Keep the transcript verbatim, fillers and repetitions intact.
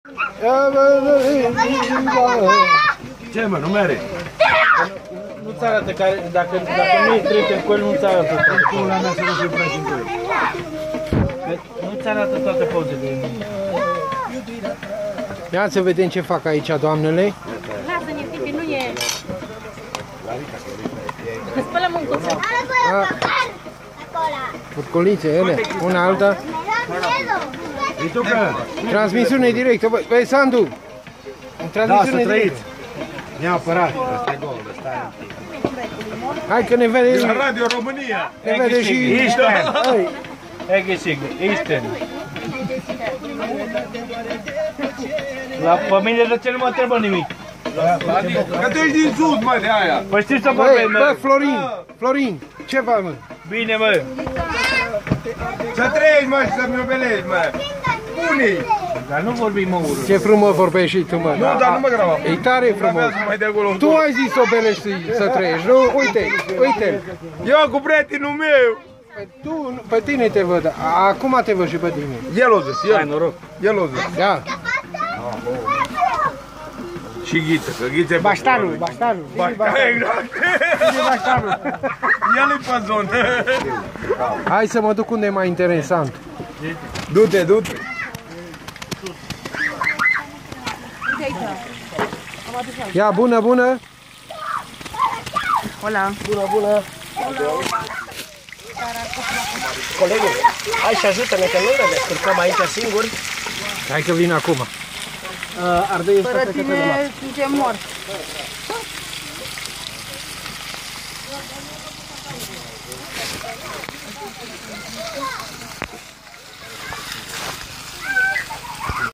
Ce mă, nu mere? Nu-ți arată care, dacă, dacă nu e trece în coil, nu-ți arată toate pozele. La mea să nu fiu prea în coil. Nu-ți arată toate pozele. Ia să vedem ce fac aici doamnele. Lasă-ne, pipi, nu e... Spălăm un cuțit. Furculițe, ele, una alta. Transmisiune directă, băi, băi, Sandu! Transmisiune da, directă. Neapărat, ăsta e gol, ăsta e... Hai că ne vede... La Radio România! Ne vede și... Eastern! Ege sigur, Eastern! La familie de ce nu mă întrebă nimic. Că tu ești din sud, mă, de aia! Păi știi să vorbim, mă! Bă, Florin! Florin! Ce faci, mă? Bine, mă! Să trăiești, mă, și să-mi iubelești, mă! Unii! Dar nu vorbim, mă, urât. Ce frumos vorbești și tu, mă. Nu, dar nu mă grava. E tare frumos. Tu ai zis să o belești să trăiești, nu? Uite, uite. Eu cu prietenul meu! Tu, pe tine te văd. Acum te văd și pe tine. El o zis, el. Hai, noroc. El o zis. Da. Și Ghiță, că Ghiță e Baștanul, baștanul. Exact. Baștanul. El e pe zonă. Hai să mă duc unde e mai interesant. Du-te, du-te. Ia, bună, bună. Hola. Bună, bună. Colegul, hai și ajută-ne că nu ne descurcăm aici singuri. Hai că vin acum. Ardei Fără tine, suntem morți.